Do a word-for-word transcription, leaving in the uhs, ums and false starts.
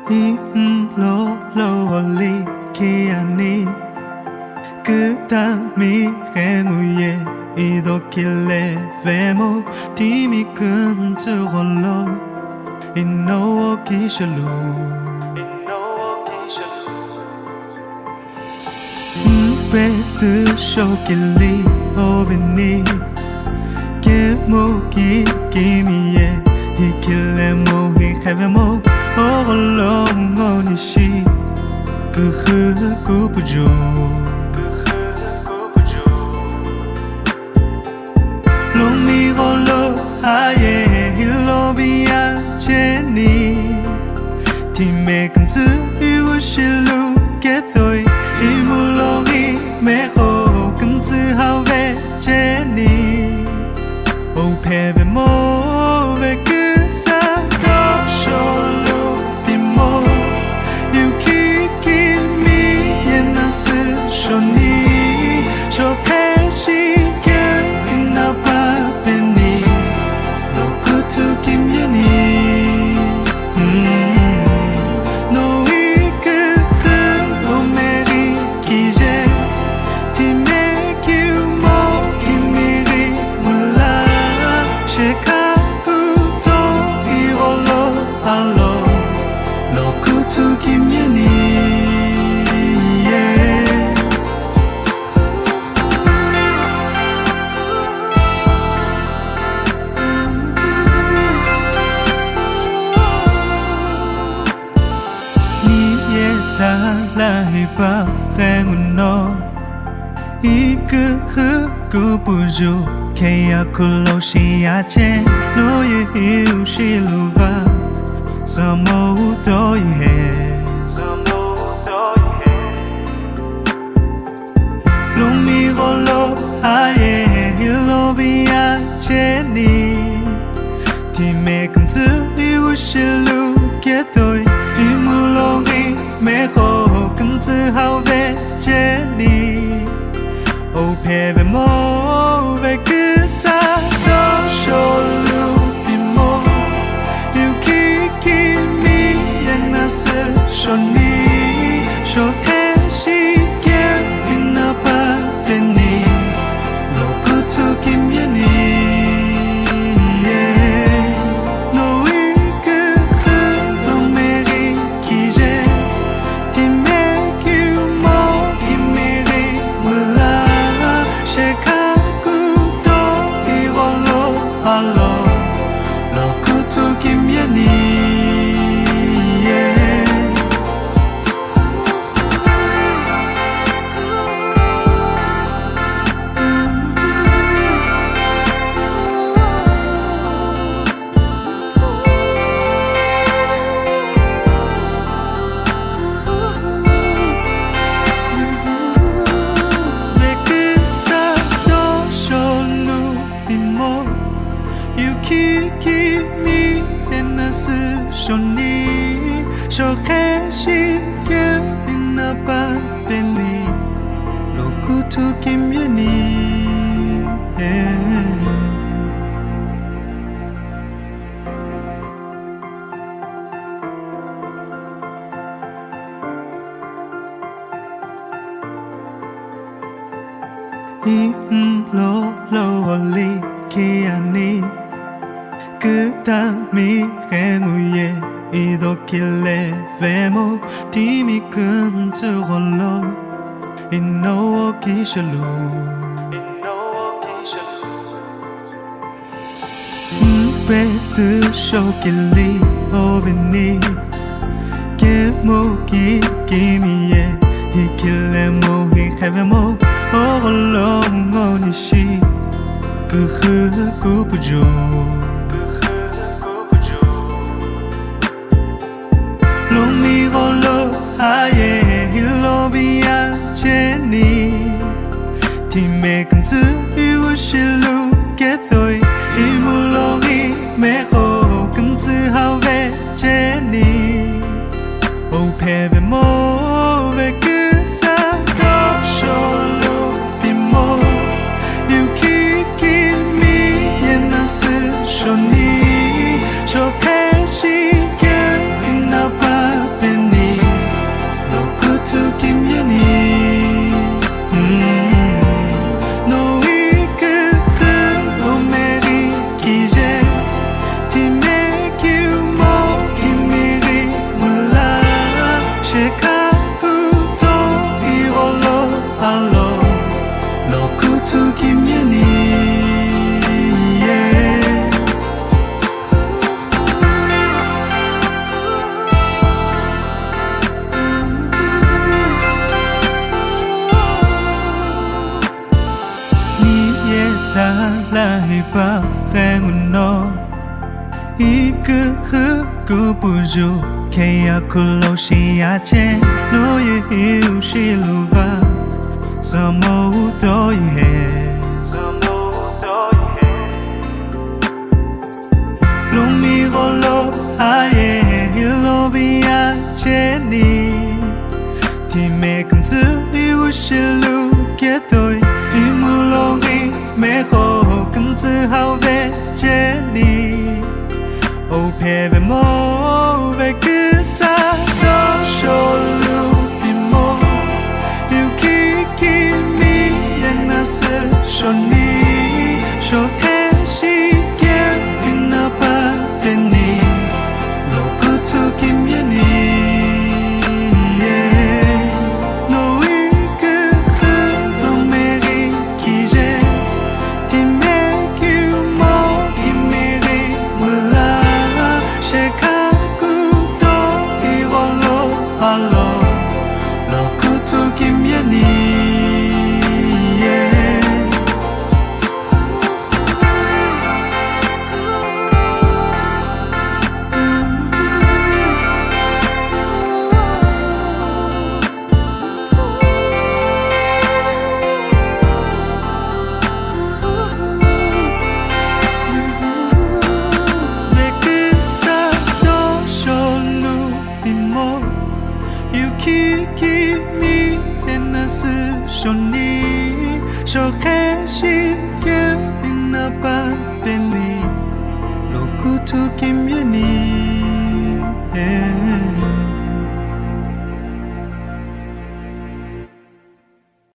인로로올리 키아니 그다음이 해무예 이도길래 ve모 디미 금주홀로 인노오 기셜루 인노오 기셜루 베드 쇼길리 오빈니 게모기 기미예 이길래 모히 해베모 오글롱오니시 그흐구부조 그흐구부조 롱미홀로 아예 힐로비아 제니 팀에 금즈 이우실루 게토이 이물로기 메호 금즈 하웨 제니 오페베모 베크사 도쇼루 디모 유키 키미예나스 쇼니 쇼페시 게이나파 베니 로쿠투 김예니 노이크 흐로메리 기제 팀에 기우모 김미리 몰라 셰카쿠도 이홀로 알로 로쿠투 김예니 잘라이바 랭운노 이그흐구부주 케야쿨로시아체 노예 이우실루바 서모우도이해 서모우도이해 롱미홀로 아예 힐로비아 제니 팀에 금즈 이우실루 게토이 이물로기 메호 금즈 하웨 제니 오페베모 베크사 도쇼루 비모 유키 키미예나스 쇼니 쇼테시 게이나파 베니 로쿠투 김예니 Lhokuthu Kimiyeni Yuki Kimiyeni Shoni Shokeshi Gerinapa Beni Lhokuthu Kimiyeni 인로로올리 키아니 그다음이 해무예 이도길래 ve모 디미 금주홀로 인노오 기셜루 인노오 기셜루 베드 쇼길리 오빈니 게모기 기미예 이길래 모히 해베모 오글롱오니시 그흐구부조 롱미홀로 아예 힐로비아 제니 팀에 금즈 이우실루 게토이 이물로기 메호 금즈 하웨 제니 오페베모 베크사 도쇼루 비모 유키 키미예나스 쇼니 쇼페시 게이나파 kupuju keya kuloshi ache lo ye ushi luva samo doye samo doye lumi golo aye lo bia cheni ti me kunzu ushi lu ke toy ti mulori me ho kunzu hao ve cheni oh peve mo ve kisa do sholu bimo you kiki mi yenase shoni shote shi ke pinapa peni Lhokuthu Kimiyeni no ike no meri ki je ti me ki mo ki meri mula Hello, Lhokuthu Kimiyeni. Kiki mi enase shoni shokeshi ke inapa beni Lhokuthu Kimiyeni.